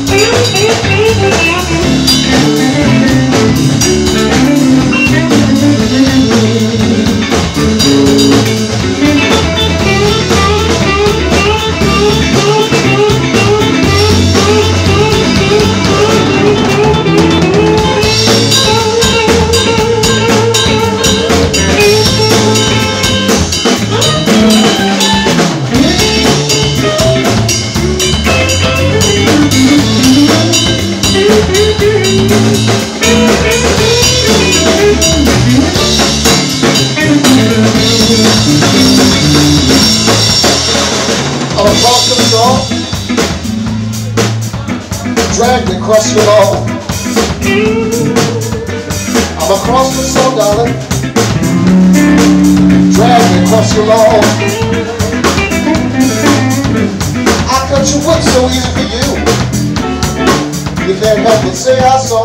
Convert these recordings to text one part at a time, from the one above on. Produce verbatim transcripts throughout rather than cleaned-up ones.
Drag me across your lawn. I'm a Crosscut Saw, darling. Drag me across your lawn. I cut your wood so easy for you. You can't help but say I saw.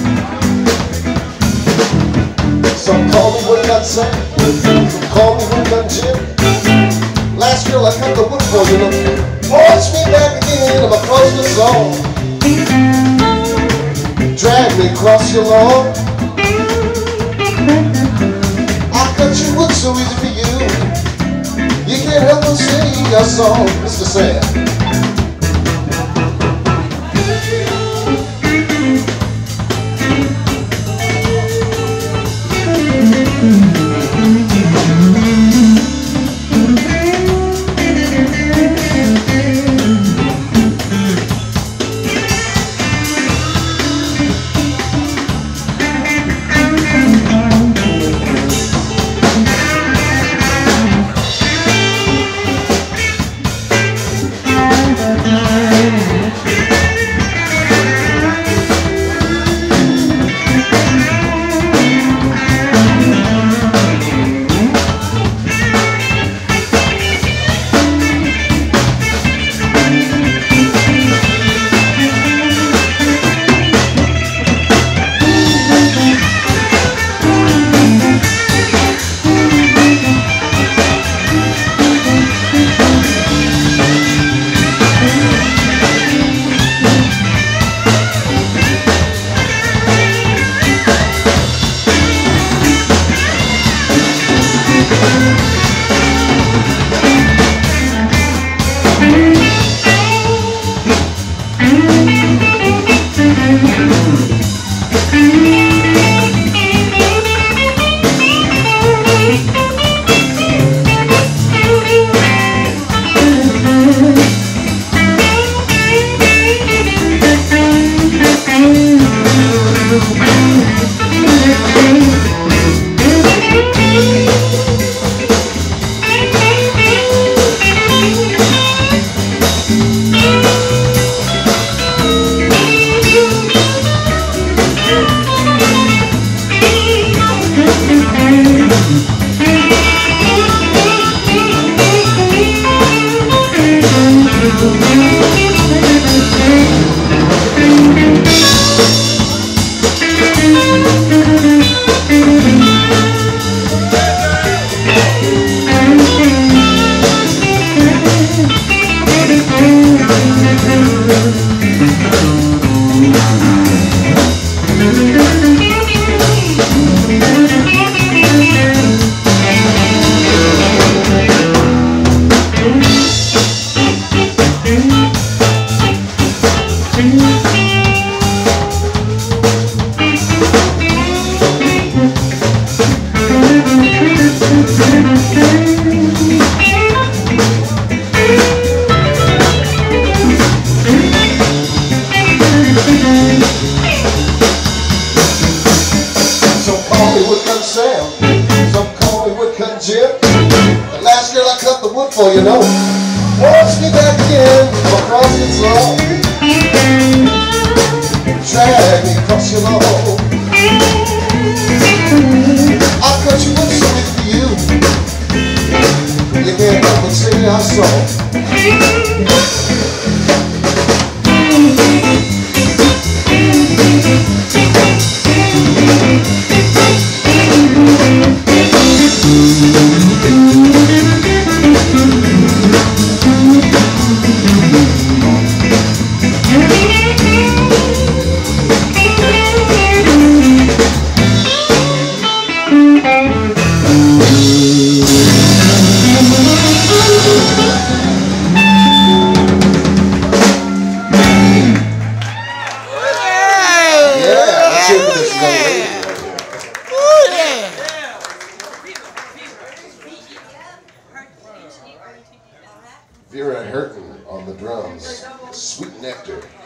Some call me Woodcut Zack, some call me Woodcut Jim. Last girl I cut the wood for, you know. Watch me back again, I'm a Crosscut Saw. Drag me across your lawn. I cut your wood so easy for you. You can't help but sing a song, Mister Sam. For you know, watch me back again across the lawn. Drag me across your lawn. I cut you with something for you. You can't help but say I saw. Vera Hereton on the drums. Sweet Nectar.